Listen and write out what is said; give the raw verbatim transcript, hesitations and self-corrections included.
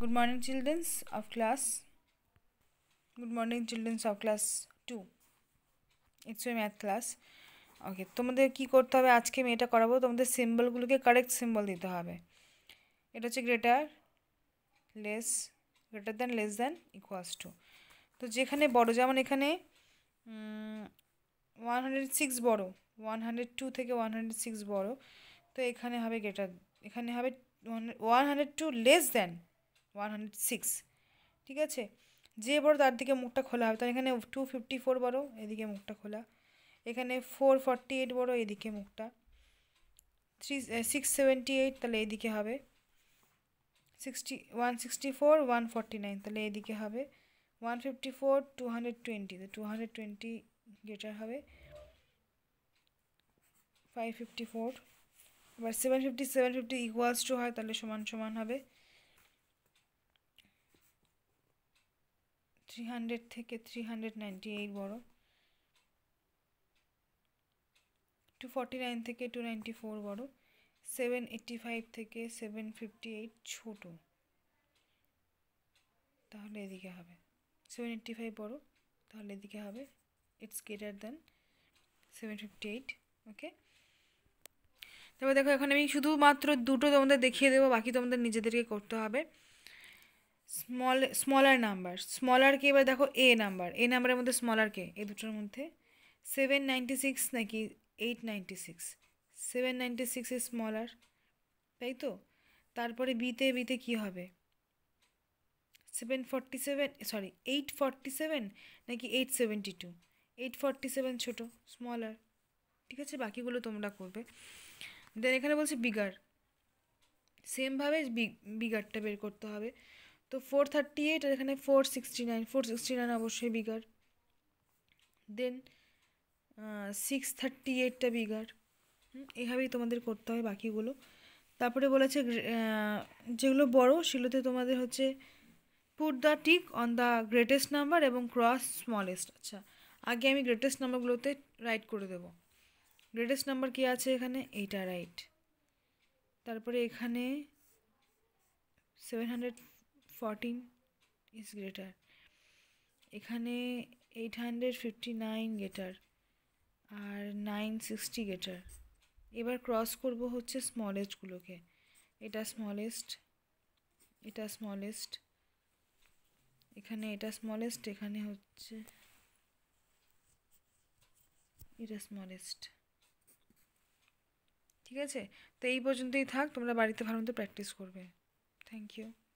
Good morning, children of class. Good morning, children of class two. It's my math class. ওকে, তোমাদের কি করতে হবে আজকে আমি এটা করাবো। তোমাদের সিম্বলগুলোকে কারেক্ট সিম্বল দিতে হবে। এটা হচ্ছে greater, less, greater than, less than, equals to. তো যেখানে বড়, যেমন এখানে ওয়ান হান্ড্রেড সিক্স বড়ো, ওয়ান হান্ড্রেড টু থেকে ওয়ান হান্ড্রেড সিক্স বড়ো, তো এখানে হবে গ্রেটার, এখানে হবে one hundred two less than one hundred six. ঠিক আছে, যে বড় তার দিকে মুখটা খোলা হবে। তাহলে এখানে টু ফিফটি ফোর বড়ো, এদিকে মুখটা খোলা। এখানে ফোর ফর্টি এইট বড়ো, এদিকে মুখটা। থ্রি সিক্স সেভেন্টি এইট, তাহলে এদিকে হবে। Sixty one sixty four one forty nine, তাহলে এদিকে হবে। One fifty four two hundred twenty, তো টু হান্ড্রেড টোয়েন্টি গ্রেটার হবে। ফাইভ ফিফটি ফোর, এবার seven fifty seven fifty equals to হয়, তাহলে সমান সমান হবে। থ্রি হান্ড্রেড থেকে থ্রি হান্ড্রেড নাইনটি এইট বড়ো। টু ফর্টি নাইন থেকে টু নাইনটি ফোর বড়ো। সেভেন এইট্টি ফাইভ থেকে সেভেন ফিফটি এইট ছোটো, তাহলে এদিকে হবে। সেভেন এইট্টি ফাইভ বড়ো, তাহলে এদিকে হবে। It's greater than seven fifty eight. Okay, তবে দেখো এখন আমি শুধুমাত্র দুটো তোমাদের দেখিয়ে দেবো, বাকি তোমাদের নিজেদেরকে করতে হবে। স্মল স্মলার নাম্বার, স্মলারকে এবার দেখো এ নাম্বার, এ নাম্বারের মধ্যে স্মলারকে এই দুটোর মধ্যে সেভেন নাইনটি সিক্স নাকি eight ninety six, seven ninety six is smaller, তাই তো। তারপরে বিতে বিতে কী হবে, seven forty seven sorry eight forty seven নাকি eight seventy two, eight forty seven ছোটো, স্মলার। ঠিক আছে, বাকিগুলো তোমরা করবে। দেন এখানে বলছে বিগার, সেমভাবে বিগারটা বের করতে হবে। তো ফোর থার্টি এইট আর এখানে four sixty nine, four sixty nine অবশ্যই বিগার। দেন সিক্স থার্টি এইটটা বিগার। এইভাবেই তোমাদের করতে হবে বাকিগুলো। তারপরে বলেছে যেগুলো বড় সেগুলোতে তোমাদের হচ্ছে put the tick on the greatest number এবং ক্রস স্মলেস্ট। আচ্ছা, আগে আমি গ্রেটেস্ট নাম্বারগুলোতে রাইট করে দেবো। গ্রেটেস্ট নাম্বার কী আছে এখানে, এইটা রাইট। তারপরে এখানে seven hundred fourteen is greater, এখানে eight hundred fifty nine greater, আর নাইন সিক্সটি গ্রেটার। এবার ক্রস করব হচ্ছে স্মলেস্টগুলোকে, এটা স্মলেস্ট, এটা স্মলেস্ট, এখানে এটা স্মলেস্ট, এখানে হচ্ছে এটা স্মলেস্ট। ঠিক আছে, তো এই পর্যন্তই থাক, তোমরা বাড়িতে ভালো মতো প্র্যাকটিস করবে। Thank you.